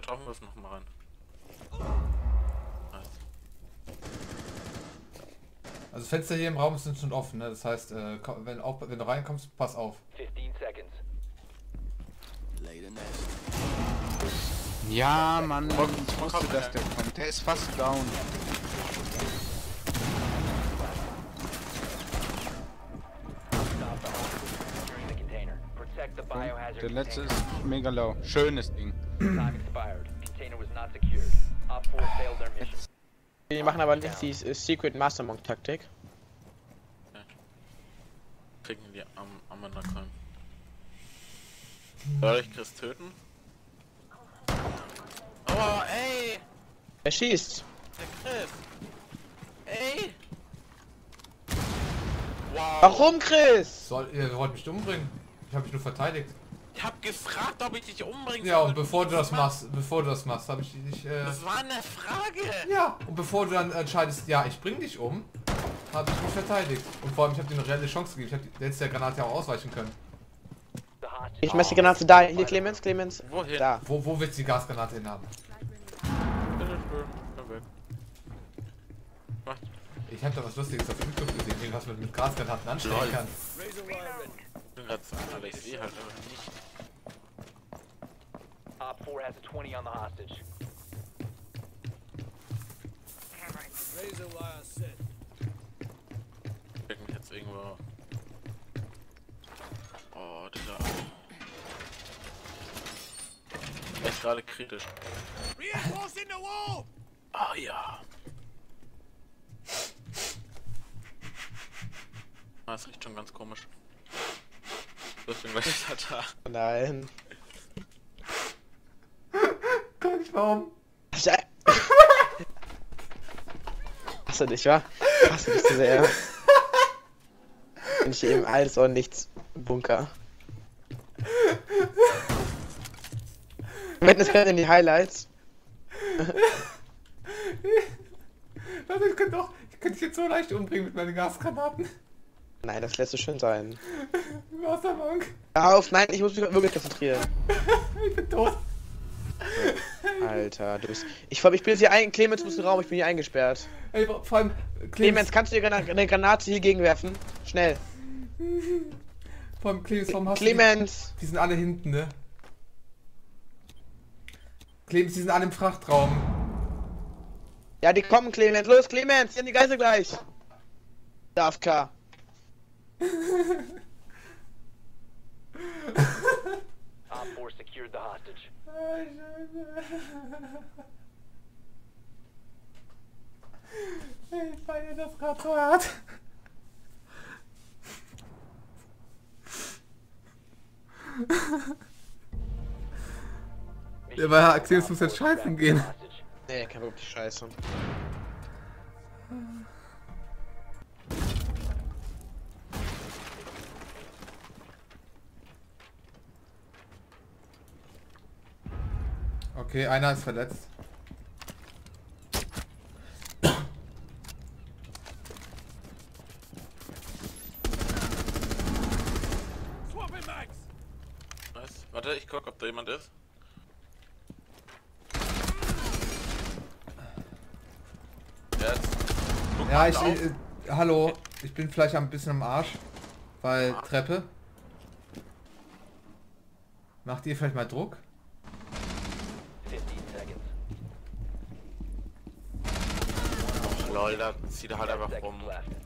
Traumwürfen noch mal rein. Nice. Also Fenster hier im Raum sind schon offen, ne? Das heißt, wenn du reinkommst, pass auf. 15 seconds. Ja, Mann, ich wusste, dass der kommt. Der ist fast down. Securing the container. Protect the biohazard Der letzte container. ist mega low. Schönes Ding. Time expired. Container was not secured. Op 4 failed their mission. Die machen aber nicht die Secret Mastermonk Taktik. Kriegen die am Anaconda. Soll ich Chris töten? Oh, ey! Er schießt. Der Chris! Ey! Wow! Warum, Chris? Ihr wollt mich umbringen? Ich habe mich nur verteidigt. Ich hab gefragt, ob ich dich umbringen Ja, soll. und bevor du das machst, habe ich dich. Das war eine Frage! Ja, und bevor du dann entscheidest, ja, ich bring dich um, habe ich mich verteidigt. Und vor allem, ich habe dir eine reelle Chance gegeben. Ich hätte der Granate ja auch ausweichen können. The hostage. Ich messe die Granate da. Hier, Clemens. Wohin? Da. Wo willst du die Gasgranate hin haben? Ich habe da was Lustiges auf YouTube gesehen, wie was man mit Gasgranaten anstellen Lol. kann. Ich bin gerade zu aber ich sehe halt einfach nicht. Op 4 has a 20 on the hostage. Ich check mich jetzt irgendwo. Oh, Digga. Echt gerade kritisch. Ah ja. Ah, das riecht schon ganz komisch. Deswegen war ich da. Nein. Kann ich warum? Hast du dich, wa? Hast du dich so sehr? Bin ich eben alles und nichts im Bunker. Wenn es können in die Highlights. Also ich könnte dich jetzt so leicht umbringen mit meinen Gasgranaten. Nein, das lässt so schön sein. Wassermonk. Hör auf, nein, ich muss mich wirklich konzentrieren. Ich bin tot. Alter, du bist. Ich bin jetzt hier ein. Clemens muss in den Raum, ich bin hier eingesperrt. Ey, vor allem, Clemens, kannst du dir eine Granate hier gegenwerfen? Schnell. Vor allem Clemens, warum hast Clemens! die sind alle hinten, ne? Clemens, die sind alle im Frachtraum. Ja, die kommen, Clemens. Los, Clemens, hier sind die Geißel gleich. Der AFK. Op 4 secured the hostage. Ich feiere das gerade so hart. Ja, weil Clemens muss jetzt scheißen gehen. Nee, kann wirklich scheiße. Okay, einer ist verletzt. Nice. Warte, ich guck, ob da jemand ist. Jetzt. Guck Ja, mal ich. auf. Hallo, ich bin vielleicht ein bisschen am Arsch. Weil Treppe. Macht ihr vielleicht mal Druck? 15 seconds. Lol, da zieht er halt 10 einfach seconds rum. left.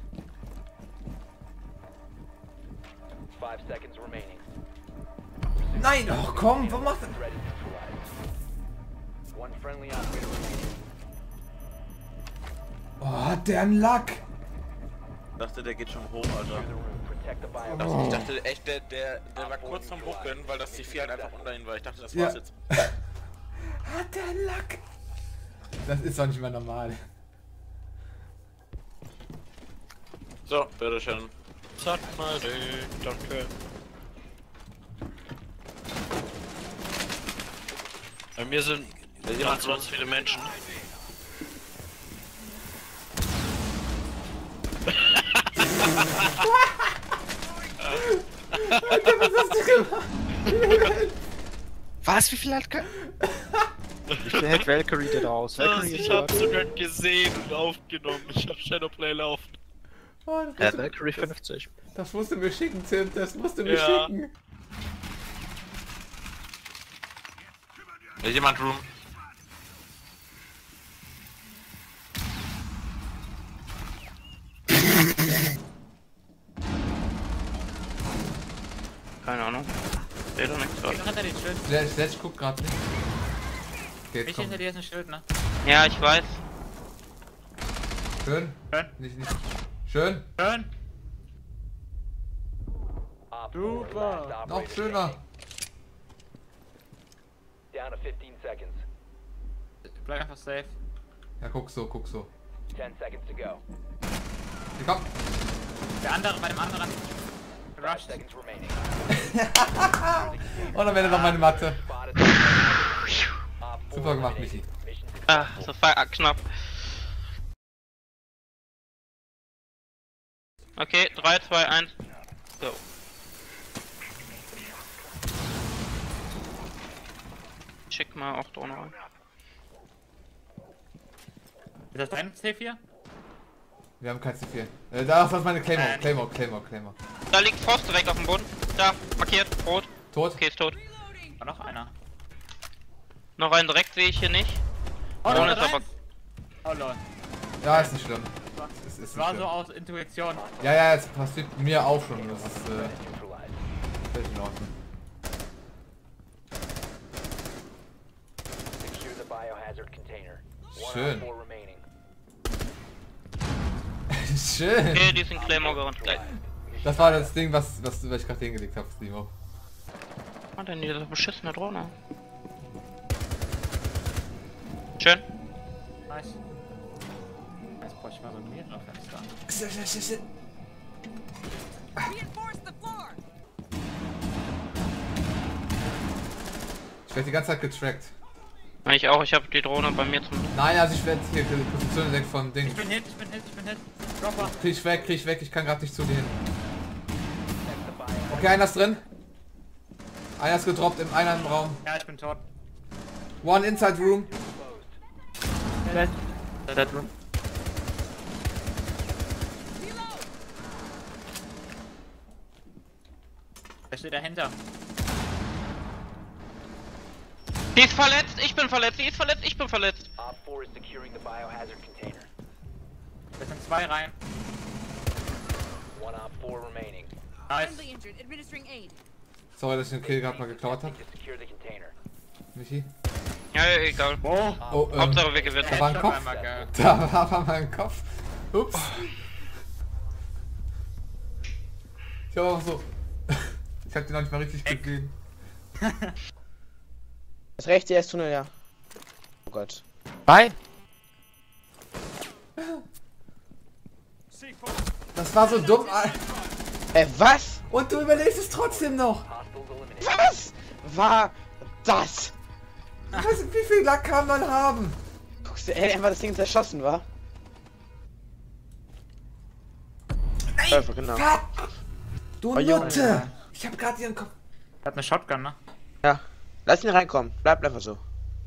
5 seconds remaining. Nein, oh komm, warum macht er? Threat is neutralized. One friendly operator remaining. Oh, hat der einen Lack? Ich dachte, der geht schon hoch, Clear Alter. the room. Protect the Ich biohazard. dachte echt, der war kurz vom Buckeln, weil das C4 halt einfach unter ihm war. Ich dachte, das Ja. war's jetzt. Hat der einen Lack? Das ist doch nicht mehr normal. So, bitteschön. Sag mal, danke. Bei mir sind ganz viele Menschen. Was? Wie viel hat Ich bin halt Valkyrie da raus. Valkyrie Ich ist hab's dort. sogar gesehen und aufgenommen. Ich hab Shadowplay laufen. Oh, das, Valkyrie 50. das musst du mir schicken, Tim. Das musst du mir Ja. schicken. Ist jemand Room? Keine Ahnung. Seht doch nichts gerade. Noch hinter den Schild. Sledge guckt gerade nicht. Okay, Mich komm. hinter dir ist ein Schild, ne? Ja, ich weiß. Schön. Schön. Nicht. Schön. Schön. Op 4, Super. last Noch operator schöner. standing. Down to 15 seconds. Bleib einfach safe. Ja, guck so. 10 seconds to go. Hier, komm. Der andere, bei dem anderen. 5 Rushed. seconds remaining. Und am Ende noch meine Matte. Spotted. Op 4 Super gemacht, eliminated. Michi. Mission Ah, das war knapp. Okay, 3, 2, 1. Go. Schick mal auch Drohne rein. Ist das dein C4? Wir haben kein C4. Da ist meine Claymore. Claymore. Da liegt Frost direkt auf dem Boden. Da, markiert, rot. Tot. Okay, ist tot. War noch einer. Noch einen direkt sehe ich hier nicht. Oh, Drohne Lol, ist aber... Oh lol. Ja, ist nicht schlimm. Ist Das nicht war schlimm. so aus Intuition. Ja, jetzt passiert mir auch schon. Das ist neutralized. völlig in Ordnung. Secure the biohazard container. One Schön. op 4 remaining. Schön. Okay, die sind Claymore gerannt. Geil. Das war das Ding, was ich gerade hingelegt habe, Stimo. Was war denn diese beschissene Drohne? Schön. Nice. Jetzt brauche ich mal so mehrere Fenster. Ich werde die ganze Zeit getrackt. Ich auch, ich habe die Drohne bei mir zum... Nein, also ich werde hier die Position entdeckt von Ding. Ich bin Hit. Dropper. Krieg ich weg, ich kann gerade nicht zu dir hin. Okay, einer ist drin. Einer ist gedroppt in einem Raum. Ja, ich bin tot. One inside room. Dead room. Wer steht dahinter? Die ist verletzt, ich bin verletzt, die ist verletzt, ich bin verletzt. Op 4 is securing the biohazard container. Das sind zwei Reihen. One op 4 remaining. Nice. Friendly injured. Administering aid. Sorry, dass ich den Kill gerade mal geklaut habe. To secure the container. Michi. Ja, egal. Oh. Oh, Hauptsache wir gewinnen. da war ein Kopf. Einmal geil. Da war mein Kopf. Ups. Ich habe auch so. Ich hab den noch nicht mal richtig gesehen. Das rechte erst Tunnel, ja. Oh Gott. Nein. Das war so dumm. Was? Und du überlebst es trotzdem noch. Hostiles eliminated. Was war das? Ich weiß nicht, wie viel Lack kann man haben? Guckst du, einfach das Ding zerschossen, war? Nein! Genau. Fuck! Du Oh, Junge. Nutte! Ich hab gerade ihren Kopf. Er hat eine Shotgun, ne? Ja. Lass ihn reinkommen. Bleib einfach so.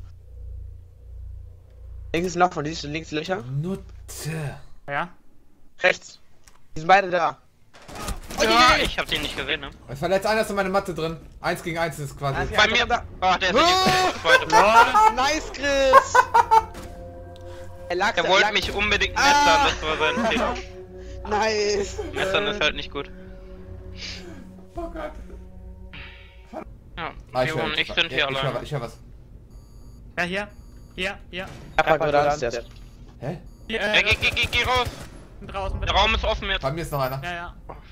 Links ist noch von siehst du links die Löcher? Nutte! Ja. Rechts. Die sind beide da. Ja, ich hab den nicht gesehen, ne? Ich verletzt einer ist in meine Matte drin. 1 gegen 1 ist quasi. Also, Bei mir... da. Ah, der ist die zweite. Nice, Chris! Er lag Er da, wollte lag- mich unbedingt messern, das war sein Fehler. Nice! Messern ist halt nicht gut. Oh Gott. Ja, Ah, Theo und ich sind hier allein. Ich hör was. Ja, hier. Hier. Papa gerade der. Hä? Hier, Ja, geh raus. bin draußen. Der Raum ist offen jetzt. Bei mir ist noch einer. Ja.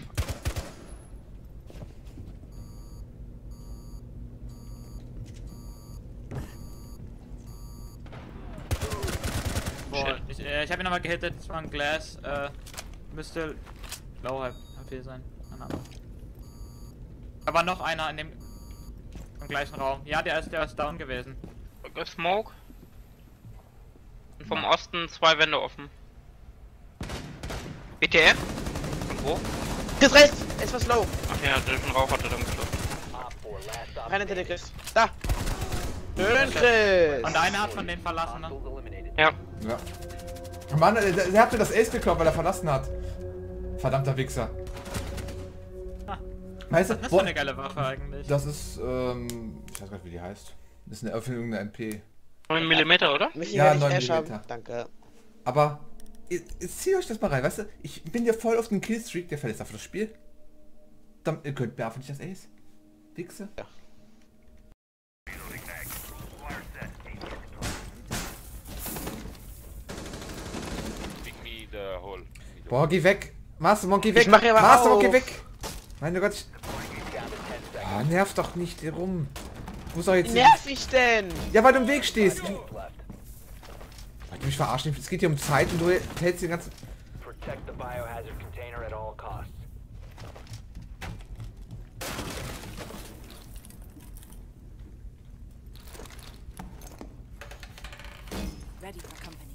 Boah, ich hab ihn nochmal gehittet, das war ein Glass, müsste low HP sein. Da war noch einer in dem im gleichen Raum. Ja, der ist down gewesen. Smoke. Und vom Osten 2 Wände offen. BTR? Und wo? Chris rechts! Er ist was low. Ach ja, den Rauch hat er dann geschlossen. Op 4 last op Keiner hinter dir, Chris. Da! Schön, Chris. Und einer hat von denen verlassen, ne? Hostiles eliminated. Ja. Ja. Mann, der hat mir das Ace geklaut, weil er verlassen hat. Verdammter Wichser. Weißt du, Das ist so eine geile Waffe eigentlich. das ist, ich weiß gar nicht, wie die heißt. Das ist eine Erfindung der MP. 9 mm, oder? Mich Ja, nicht 9 Ash haben. Millimeter. Danke. Aber, jetzt zieht euch das mal rein, weißt du? Ich bin ja voll auf den Killstreak, der verlässt einfach das Spiel. Dann, ihr könnt mir einfach nicht das Ace. Wichse. Ja. Boah, geh weg. Master Monkey weg. Ich mach ja aber Master Monkey auf. weg. Meine Gott, nerv doch nicht hier rum. Ich muss doch jetzt... Wie nerv ich denn? Ja, weil du im Weg stehst. Left. Weil du mich verarschen. Es geht hier um Zeit und du hältst den ganzen... Protect the biohazard container at all costs. Ready for company.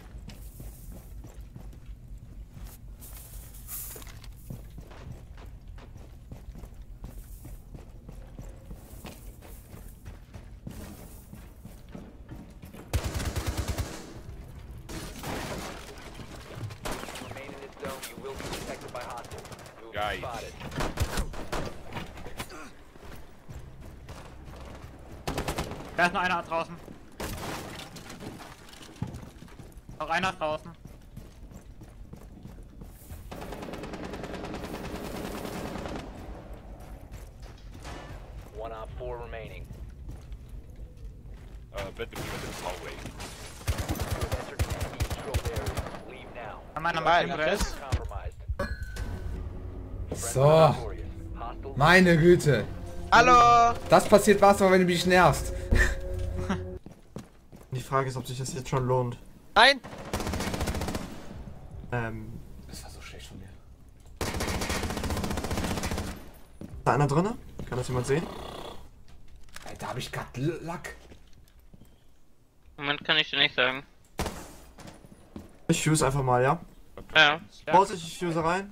Remain in this zone. You will be detected by hostiles. You will be Guys. spotted. Da ist noch einer draußen. Noch einer draußen. One op 4 remaining. Bedroom hallway. You have entered an enemy controlled area. Leave now. Haben einer Nein, mit dem Chris. Rest. Compromised. So. Victorious. Hostiles Meine Güte. Hallo. Das passiert was, wenn du mich nervst. Die Frage ist, ob sich das jetzt schon lohnt. Nein. Das war so schlecht von mir. Ist da einer drinne? Kann das jemand sehen? Da habe ich grad Lack. Moment, kann ich dir nicht sagen. Ich fuse einfach mal, ja? Ja. Vorsicht, ich fuse rein.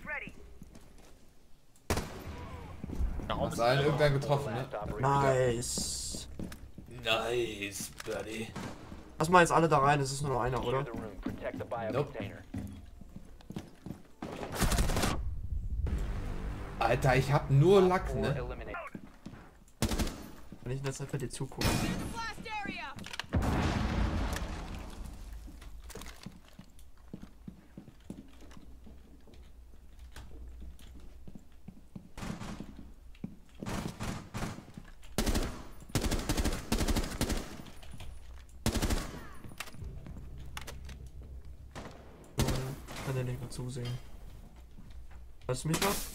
Hast du einen irgendwann getroffen, ne? last operator. Nice. Nice, buddy. Lass mal jetzt alle da rein, es ist nur noch einer, Secure oder? the room. Protect the bio Nope. container. Alter, ich hab nur Op Lack, 4 ne? eliminated. Kann ich in der Zeit für dir zugucken? Ich kann dir nicht mehr zusehen. Hörst du mich noch?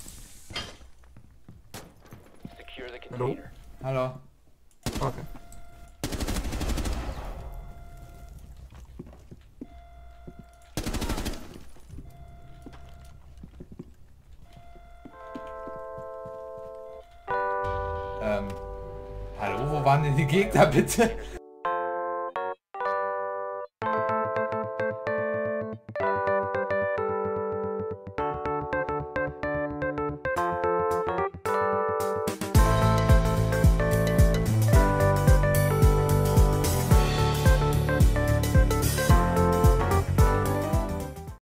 Secure the Hallo? container. Hallo. Okay. Hallo, wo waren denn die Gegner bitte?